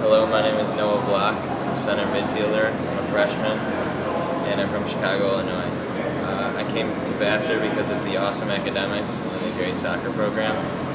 Hello, my name is Bloch. I'm a center midfielder. I'm a freshman, and I'm from Chicago, Illinois. I came to Vassar because of the awesome academics and the great soccer program.